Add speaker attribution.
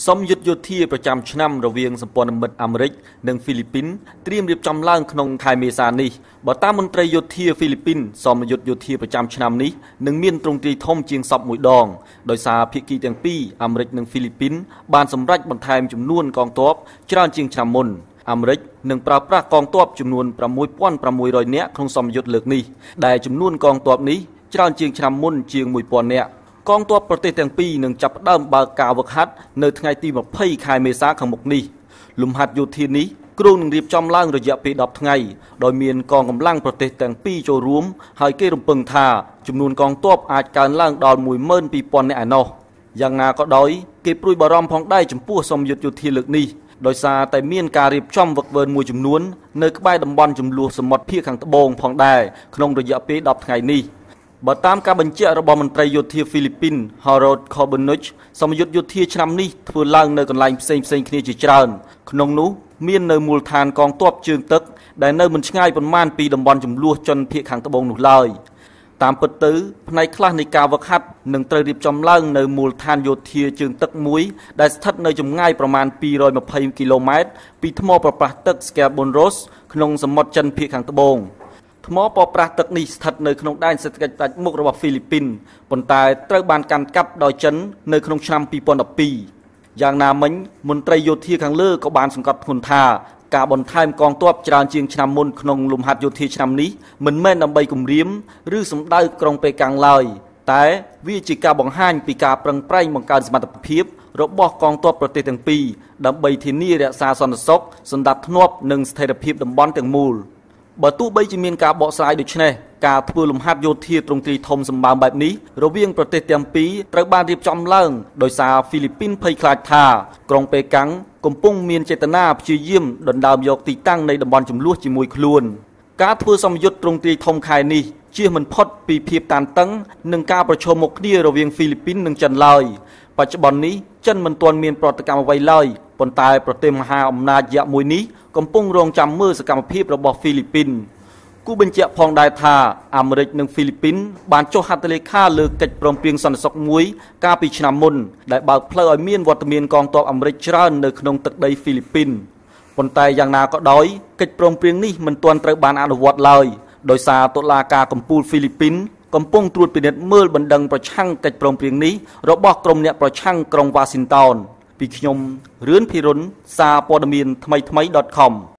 Speaker 1: มยุทธโยธีประจำឆ្នាំระเวียงสมปนมิตรอเมริกនិងฟิลิปปินส์เตรียมរៀបចំឡើងក្នុងខែមេសានេះបើតាមមន្ត្រីយោធាហ្វីលីពីនសមយុទ្ធយោធាប្រចាំឆ្នាំនេះនឹងមានទ្រង់ទ្រាយធំជាងសពមួយដងដោយសារភាគីទាំងពីរអាមេរិកនិងហ្វីលីពីនបានសម្រេចបន្ថែមចំនួនកងទ័ពច្រើនជាងឆ្នាំមុនអាមេរិកនឹងប្រើប្រាស់កងទ័ពចំនួន 6,600 នាក់ក្នុងសមយុទ្ធលើកនេះដែលចំនួនកងទ័ពនេះច្រើនជាងឆ្នាំមុនជាង 1,000 នាក់កងទ័ពប្រទេសទាំងពីរនឹងចាប់ផ្ដើមបើកការវឹកហាត់នៅថ្ងៃទី 20 ខែមេសាខាងមុខនេះលំហាត់យោធានេះគ្រោងនឹងរៀបចំឡើងរយៈពេល 10 ថ្ងៃដោយមានកងកម្លាំងប្រទេសទាំងពីរចូលរួមហើយគេរំពឹងថាចំនួនកងទ័ពអាចកើនឡើងដល់ 12,000 នាក់ឯណោះយ៉ាងណាក៏ដោយគេព្រួយបារម្ភផងដែរចំពោះសមយុទ្ធយោធាលើកនេះដោយសារតែមានការរៀបចំវឹកវើមួយចំនួននៅក្បែរតំបន់ចំនួនសមុទ្រភាគខាងត្បូងផងដែរក្នុងរយៈពេល 10 ថ្ងៃនេះបើតាមការបញ្ជាក់របស់មន្ត្រីយោធាហ្វីលីពីន Harold Corbinich សមយុទ្ធយោធាឆ្នាំនេះធ្វើឡើងនៅកន្លែងផ្សេងៗគ្នាជាច្រើនក្នុងនោះមាននៅមូលដ្ឋានកងទ័ពជើងទឹកដែលនៅមិនឆ្ងាយប៉ុន្មានពីតំបន់ចំនួនជនភាគខាងត្បូងនោះឡើយតាមពិតទៅផ្នែកខ្លះនៃការវឹកហាត់នឹងត្រូវរៀបចំឡើងនៅមូលដ្ឋានយោធាជើងទឹកមួយដែលស្ថិតនៅចម្ងាយប្រមាណ 220 គីឡូម៉ែត្រពីថ្មប្រប្រាស់ទឹក Scarborough Ross ក្នុងសមុទ្រចិនភាគខាងត្បូងថ្មប្រប្រាស់ទឹកនេះស្ថិតនៅក្នុងដែនសេដ្ឋកិច្ចផ្ដាច់មុខរបស់ហ្វីលីពីនប៉ុន្តែត្រូវបានកាន់កាប់ដោយចិននៅក្នុងឆ្នាំ 2012 យ៉ាងណាមិញមន្ត្រីយោធាខាងលើក៏បានសង្កត់ធ្ងន់ថាការបន្ថែមកងទ័ពច្រើនជាងឆ្នាំមុនក្នុងលំហាត់យោធាឆ្នាំនេះមិនមែនដើម្បីគំរាមឬសម្ដៅក្រុងប៉េកាំងឡើយតែវាជាការបង្ហាញពីការប្រឹងប្រែងបង្កើនសមត្ថភាពរបស់កងទ័ពប្រទេសទាំងពីរដើម្បីធានារក្សាសន្តិសុខសណ្ដាប់ធ្នាប់និងស្ថិរភាពតំបន់ទាំងមូលបើទោះបីជាមានការបកស្រាយដូចនេះការធ្វើលំហាត់យោធាទ្រង់ទ្រាយធំសម្បើមបែបនេះរវាងប្រទេសទាំងពីរត្រូវបានរៀបចំឡើងដោយសារហ្វីលីពីនភ័យខ្លាចថាក្រុងប៉េកាំងកំពុងមានចេតនាព្យាយាមដណ្ដើមយកទីតាំងនៃតំបន់ជម្លោះជាមួយខ្លួនការធ្វើសម្ពយុទ្ធទ្រង់ទ្រាយធំខែនេះជៀសមិនផុតពីភាពតានតឹងនិងការប្រឈមមុខគ្នារវាងហ្វីលីពីននិងចិនឡើយបច្ចុប្បន្ននេះចិនមិនទាន់មានប្រតិកម្មអ្វីឡើយប៉ុន្តែប្រទេសមហាអំណាចយក្សមួយនេះកំពុងរងចាំមើលសកម្មភាពរបស់ហ្វីលីពីនគូបញ្ជាក់ផងដែរថាអាមេរិកនិងហ្វីលីពីនបានចុះហត្ថលេខាលើកិច្ចព្រមព្រៀងសន្តិសុខមួយកាលពីឆ្នាំមុនដែលបើកផ្លូវឲ្យមានវត្តមានកងទ័ពអាមេរិកច្រើននៅក្នុងទឹកដីហ្វីលីពីនប៉ុន្តែយ៉ាងណាក៏ដោយកិច្ចព្រមព្រៀងនេះមិនទាន់ត្រូវបានអនុវត្តឡើយដោយសារតុលាការកំពូលហ្វីលីពីនកំពុងត្រួតពិនិត្យមើលបណ្ដឹងប្រឆាំងកិច្ចព្រមព្រៀងនេះរបស់ក្រុមអ្នកប្រឆាំងក្រុងវ៉ាស៊ីនតោនពីខ្ញុំរឿនភិរុនសារព័ត៌មានថ្មីៗ.com